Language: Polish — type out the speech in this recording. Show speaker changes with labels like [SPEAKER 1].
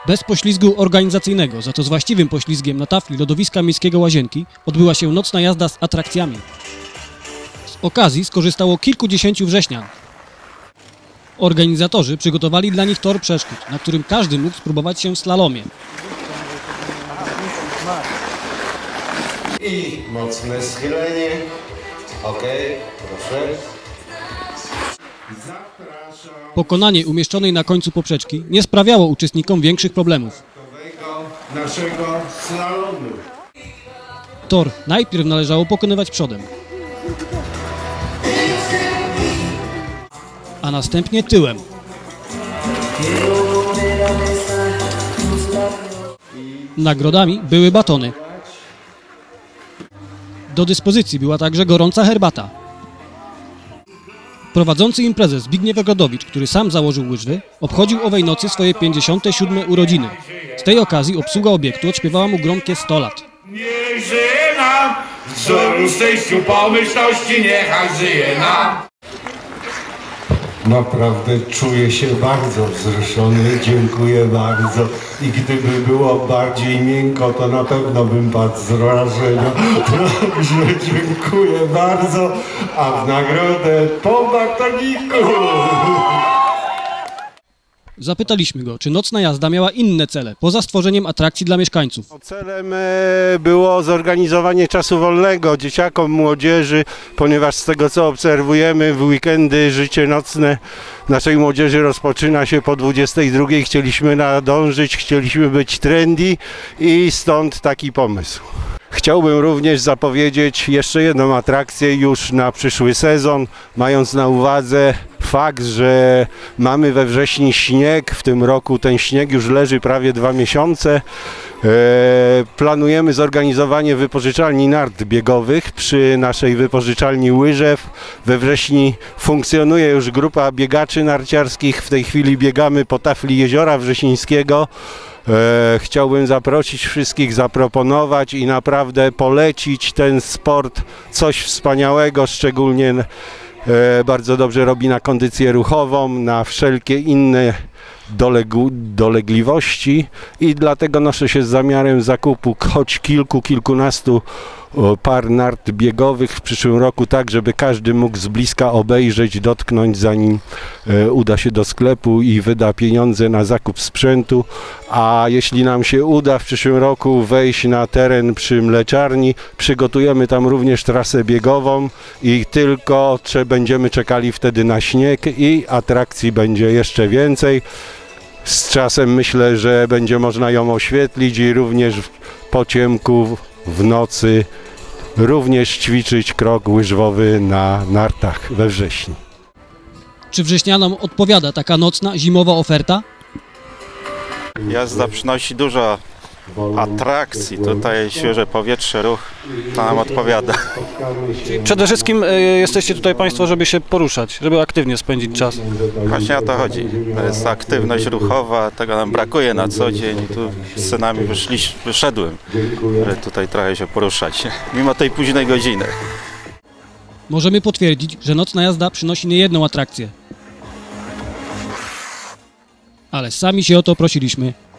[SPEAKER 1] Bez poślizgu organizacyjnego, za to z właściwym poślizgiem na tafli lodowiska miejskiego Łazienki odbyła się nocna jazda z atrakcjami. Z okazji skorzystało kilkudziesięciu wrześnian. Organizatorzy przygotowali dla nich tor przeszkód, na którym każdy mógł spróbować się w slalomie.
[SPEAKER 2] I mocne schylenie. Ok, proszę.
[SPEAKER 1] Pokonanie umieszczonej na końcu poprzeczki nie sprawiało uczestnikom większych problemów.
[SPEAKER 2] Naszego slalomu.
[SPEAKER 1] Tor najpierw należało pokonywać przodem, a następnie tyłem. Nagrodami były batony. Do dyspozycji była także gorąca herbata. Prowadzący imprezę Zbigniew Ogrodowicz, który sam założył łyżwy, obchodził owej nocy swoje 57. urodziny. Z tej okazji obsługa obiektu odśpiewała mu gromkie 100 lat.
[SPEAKER 3] Niech żyje nam, w wzoru szczęściu pomyślności, niechaj żyje nam.
[SPEAKER 2] Naprawdę czuję się bardzo wzruszony, dziękuję bardzo. I gdyby było bardziej miękko, to na pewno bym padł z wrażenia. Także dziękuję bardzo, a w nagrodę po batoniku.
[SPEAKER 1] Zapytaliśmy go, czy nocna jazda miała inne cele, poza stworzeniem atrakcji dla mieszkańców.
[SPEAKER 4] Celem było zorganizowanie czasu wolnego dzieciakom, młodzieży, ponieważ z tego co obserwujemy w weekendy życie nocne naszej młodzieży rozpoczyna się po 22. Chcieliśmy nadążyć, chcieliśmy być trendy i stąd taki pomysł. Chciałbym również zapowiedzieć jeszcze jedną atrakcję już na przyszły sezon, mając na uwadze fakt, że mamy we wrześniu śnieg. W tym roku ten śnieg już leży prawie 2 miesiące. Planujemy zorganizowanie wypożyczalni nart biegowych przy naszej wypożyczalni Łyżew. We wrześniu funkcjonuje już grupa biegaczy narciarskich. W tej chwili biegamy po tafli Jeziora Wrzesińskiego. Chciałbym zaprosić wszystkich, zaproponować i naprawdę polecić ten sport. Coś wspaniałego, szczególnie bardzo dobrze robi na kondycję ruchową, na wszelkie inne dolegliwości i dlatego noszę się z zamiarem zakupu choć kilkunastu par nart biegowych w przyszłym roku, tak żeby każdy mógł z bliska obejrzeć, dotknąć, zanim uda się do sklepu i wyda pieniądze na zakup sprzętu. A jeśli nam się uda w przyszłym roku wejść na teren przy mleczarni, przygotujemy tam również trasę biegową i tylko będziemy czekali wtedy na śnieg i atrakcji będzie jeszcze więcej. Z czasem myślę, że będzie można ją oświetlić i również po ciemku w nocy również ćwiczyć krok łyżwowy na nartach we wrześniu.
[SPEAKER 1] Czy wrześnianom odpowiada taka nocna, zimowa oferta?
[SPEAKER 5] Jazda przynosi dużo atrakcji, tutaj świeże powietrze, ruch, to nam odpowiada.
[SPEAKER 1] Przede wszystkim jesteście tutaj Państwo, żeby się poruszać, żeby aktywnie spędzić czas.
[SPEAKER 5] Właśnie o to chodzi. To jest aktywność ruchowa, tego nam brakuje na co dzień i tu z synami wyszedłem, żeby tutaj trochę się poruszać, mimo tej późnej godziny.
[SPEAKER 1] Możemy potwierdzić, że nocna jazda przynosi niejedną atrakcję. Ale sami się o to prosiliśmy.